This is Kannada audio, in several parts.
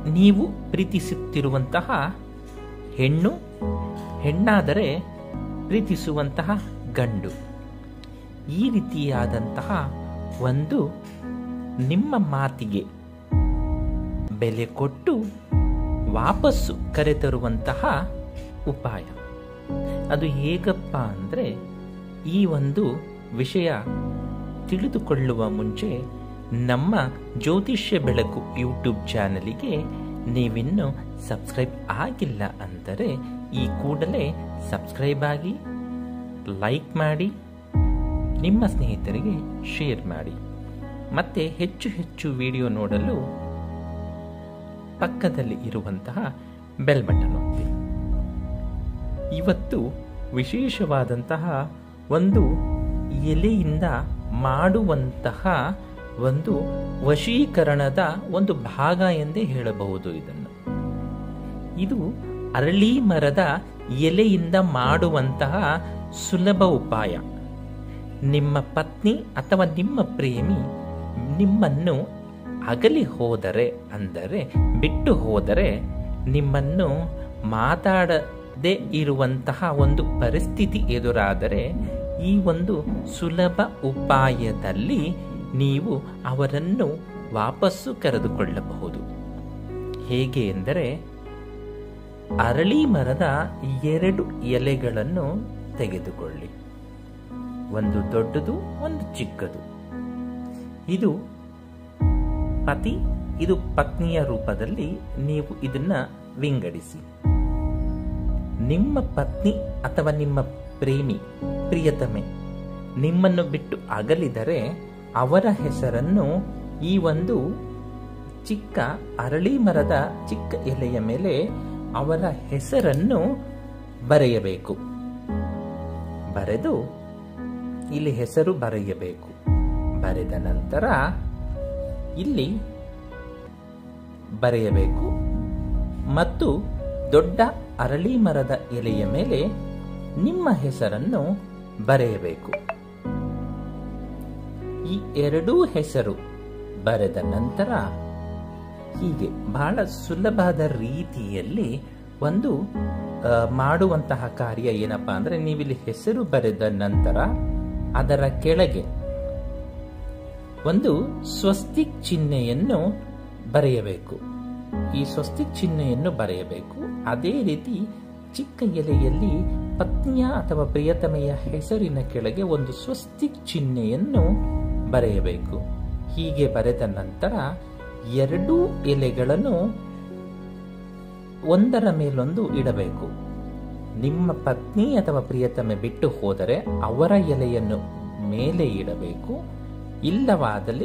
ನೀವು ಪ್ರೀತಿಸುತ್ತಿರುವಂತಹ ಹೆಣ್ಣು, ಹೆಣ್ಣಾದರೆ ಪ್ರೀತಿಸುವಂತಹ ಗಂಡು, ಈ ರೀತಿಯಾದಂತಹ ಒಂದು ನಿಮ್ಮ ಮಾತಿಗೆ ಬೆಲೆ ಕೊಟ್ಟು ವಾಪಸ್ಸು ಕರೆತರುವಂತಹ ಉಪಾಯ. ಅದು ಹೇಗಪ್ಪ ಅಂದರೆ, ಈ ಒಂದು ವಿಷಯ ತಿಳಿದುಕೊಳ್ಳುವ ಮುಂಚೆ ನಮ್ಮ ಜ್ಯೋತಿಷ್ಯ ಬೆಳಕು ಯೂಟ್ಯೂಬ್ ಚಾನಲಿಗೆ ನೀವಿನ್ನೂ ಸಬ್ಸ್ಕ್ರೈಬ್ ಆಗಿಲ್ಲ ಅಂದರೆ ಈ ಕೂಡಲೇ ಸಬ್ಸ್ಕ್ರೈಬ್ ಆಗಿ, ಲೈಕ್ ಮಾಡಿ, ನಿಮ್ಮ ಸ್ನೇಹಿತರಿಗೆ ಶೇರ್ ಮಾಡಿ, ಮತ್ತೆ ಹೆಚ್ಚು ಹೆಚ್ಚು ವಿಡಿಯೋ ನೋಡಲು ಪಕ್ಕದಲ್ಲಿ ಇರುವಂತಹ ಬೆಲ್ ಬಟನ್ ಒತ್ತಿ. ಇವತ್ತು ವಿಶೇಷವಾದಂತಹ ಒಂದು ಎಲೆಯಿಂದ ಮಾಡುವಂತಹ ಒಂದು ವಶೀಕರಣದ ಒಂದು ಭಾಗ ಎಂದೇ ಹೇಳಬಹುದು. ಇದು ಅರಳಿ ಮರದ ಎಲೆಯಿಂದ ಮಾಡುವಂತಹ ಸುಲಭ ಉಪಾಯ. ನಿಮ್ಮ ಪತ್ನಿ ಅಥವಾ ನಿಮ್ಮ ಪ್ರೇಮಿ ನಿಮ್ಮನ್ನು ಅಗಲಿ ಹೋದರೆ, ಅಂದರೆ ಬಿಟ್ಟು ಹೋದರೆ, ನಿಮ್ಮನ್ನು ಮಾತಾಡದೆ ಇರುವಂತಹ ಒಂದು ಪರಿಸ್ಥಿತಿ ಎದುರಾದರೆ, ಈ ಒಂದು ಸುಲಭ ಉಪಾಯದಲ್ಲಿ ನೀವು ಅವರನ್ನು ವಾಪಸ್ಸು ಕರೆದುಕೊಳ್ಳಬಹುದು. ಹೇಗೆ ಎಂದರೆ, ಅರಳಿ ಮರದ 2 ಎಲೆಗಳನ್ನು ತೆಗೆದುಕೊಳ್ಳಿ, ಒಂದು ದೊಡ್ಡದು, ಒಂದು ಚಿಕ್ಕದು. ಇದು ಪತಿ, ಇದು ಪತ್ನಿಯ ರೂಪದಲ್ಲಿ ನೀವು ಇದನ್ನ ವಿಂಗಡಿಸಿ. ನಿಮ್ಮ ಪತ್ನಿ ಅಥವಾ ನಿಮ್ಮ ಪ್ರೇಮಿ, ಪ್ರಿಯತಮೆ ನಿಮ್ಮನ್ನು ಬಿಟ್ಟು ಅಗಲಿದರೆ ಅವರ ಹೆಸರನ್ನು ಈ ಒಂದು ಚಿಕ್ಕ ಅರಳಿ ಮರದ ಚಿಕ್ಕ ಎಲೆಯ ಮೇಲೆ ಅವರ ಹೆಸರನ್ನು ಬರೆಯಬೇಕು. ಬರೆದು ಇಲ್ಲಿ ಹೆಸರು ಬರೆಯಬೇಕು. ಬರೆದ ನಂತರ ಇಲ್ಲಿ ಬರೆಯಬೇಕು ಮತ್ತು ದೊಡ್ಡ ಅರಳಿ ಮರದ ಎಲೆಯ ಮೇಲೆ ನಿಮ್ಮ ಹೆಸರನ್ನು ಬರೆಯಬೇಕು. ಈ 2 ಹೆಸರು ಬರೆದ ನಂತರ ಹೀಗೆ ಬಹಳ ಸುಲಭದ ರೀತಿಯಲ್ಲಿ ಒಂದು ಮಾಡುವಂತಹ ಕಾರ್ಯ ಏನಪ್ಪಾ ಅಂದ್ರೆ, ನೀವಿಲ್ಲಿ ಹೆಸರು ಬರೆದ ನಂತರ ಅದರ ಕೆಳಗೆ ಒಂದು ಸ್ವಸ್ತಿಕ್ ಚಿಹ್ನೆಯನ್ನು ಬರೆಯಬೇಕು. ಈ ಸ್ವಸ್ತಿಕ್ ಚಿಹ್ನೆಯನ್ನು ಬರೆಯಬೇಕು. ಅದೇ ರೀತಿ ಚಿಕ್ಕ ಎಲೆಯಲ್ಲಿ ಪತ್ನಿಯ ಅಥವಾ ಪ್ರಿಯತಮೆಯ ಹೆಸರಿನ ಕೆಳಗೆ ಒಂದು ಸ್ವಸ್ತಿಕ್ ಚಿಹ್ನೆಯನ್ನು ಬರೆಯಬೇಕು. ಹೀಗೆ ಬರೆದ ನಂತರ 2 ಎಲೆಗಳನ್ನು ಒಂದರ ಮೇಲೊಂದು ಇಡಬೇಕು. ನಿಮ್ಮ ಪತ್ನಿ ಅಥವಾ ಪ್ರಿಯತಮೆ ಬಿಟ್ಟು ಹೋದರೆ ಅವರ ಎಲೆಯನ್ನು ಮೇಲೆ ಇಡಬೇಕು. ಇಲ್ಲವಾದಲ್ಲಿ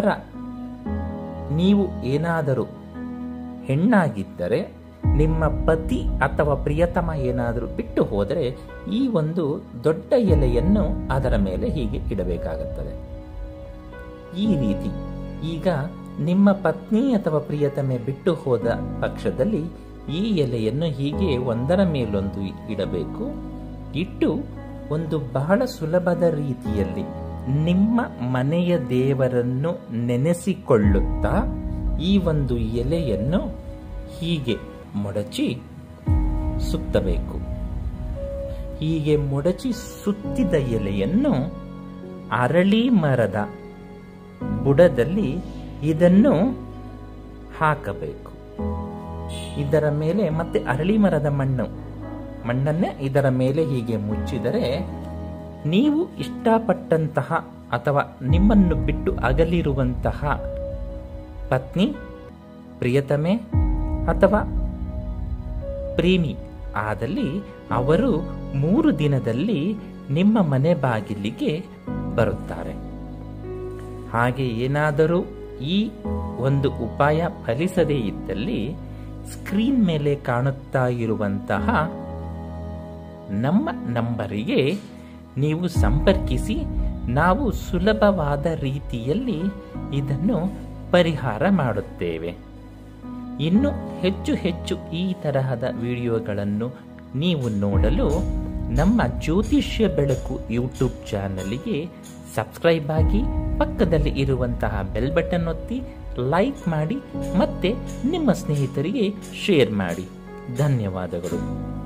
ನೀವು ಏನಾದರೂ ಹೆಣ್ಣಾಗಿದ್ದರೆ, ನಿಮ್ಮ ಪತಿ ಅಥವಾ ಪ್ರಿಯತಮ ಏನಾದರೂ ಬಿಟ್ಟು ಹೋದರೆ ಈ ಒಂದು ದೊಡ್ಡ ಎಲೆಯನ್ನು ಅದರ ಮೇಲೆ ಹೀಗೆ ಇಡಬೇಕಾಗುತ್ತದೆ. ಈ ರೀತಿ ಈಗ ನಿಮ್ಮ ಪತ್ನಿ ಅಥವಾ ಪ್ರಿಯತಮೆ ಬಿಟ್ಟು ಹೋದ ಪಕ್ಷದಲ್ಲಿ ಈ ಎಲೆಯನ್ನು ಹೀಗೆ ಒಂದರ ಮೇಲೊಂದು ಇಡಬೇಕು. ಇಟ್ಟು ಒಂದು ಬಹಳ ಸುಲಭದ ರೀತಿಯಲ್ಲಿ ನಿಮ್ಮ ಮನೆಯ ದೇವರನ್ನು ನೆನೆಸಿಕೊಳ್ಳುತ್ತಾ ಈ ಒಂದು ಎಲೆಯನ್ನು ಹೀಗೆ ಮೊಡಚಿ ಸುತ್ತಬೇಕು. ಹೀಗೆ ಮೊಡಚಿ ಸುತ್ತಿದ ಎಲೆಯನ್ನು ಅರಳಿ ಮರದ ಬುಡದಲ್ಲಿ ಇದನ್ನು ಹಾಕಬೇಕು. ಇದರ ಮೇಲೆ ಮತ್ತೆ ಅರಳಿ ಮರದ ಮಣ್ಣನ್ನೇ ಇದರ ಮೇಲೆ ಹೀಗೆ ಮುಚ್ಚಿದರೆ, ನೀವು ಇಷ್ಟಪಟ್ಟಂತಹ ಅಥವಾ ನಿಮ್ಮನ್ನು ಬಿಟ್ಟು ಅಗಲಿರುವಂತಹ ಪತ್ನಿ, ಪ್ರಿಯತಮೆ ಅಥವಾ ಪ್ರೇಮಿ ಆದಲ್ಲಿ ಅವರು 3 ದಿನದಲ್ಲಿ ನಿಮ್ಮ ಮನೆ ಬಾಗಿಲಿಗೆ ಬರುತ್ತಾರೆ. ಹಾಗೆ ಏನಾದರೂ ಈ ಒಂದು ಉಪಾಯ ಫಲಿಸದೇ ಇದ್ದಲ್ಲಿ ಸ್ಕ್ರೀನ್ ಮೇಲೆ ಕಾಣುತ್ತಾ ಇರುವಂತಹ ನಮ್ಮ ನಂಬರಿಗೆ ನೀವು ಸಂಪರ್ಕಿಸಿ, ನಾವು ಸುಲಭವಾದ ರೀತಿಯಲ್ಲಿ ಇದನ್ನು ಪರಿಹಾರ ಮಾಡುತ್ತೇವೆ. ಇನ್ನು ಹೆಚ್ಚು ಹೆಚ್ಚು ಈ ತರಹದ ವಿಡಿಯೋಗಳನ್ನು ನೀವು ನೋಡಲು ನಮ್ಮ ಜ್ಯೋತಿಷ್ಯ ಬೆಳಕು ಯೂಟ್ಯೂಬ್ ಚಾನಲ್ಗೆ ಸಬ್ಸ್ಕ್ರೈಬ್ ಆಗಿ, ಪಕ್ಕದಲ್ಲಿ ಇರುವಂತಹ ಬೆಲ್ ಬಟನ್ ಒತ್ತಿ, ಲೈಕ್ ಮಾಡಿ ಮತ್ತೆ ನಿಮ್ಮ ಸ್ನೇಹಿತರಿಗೆ ಶೇರ್ ಮಾಡಿ. ಧನ್ಯವಾದಗಳು.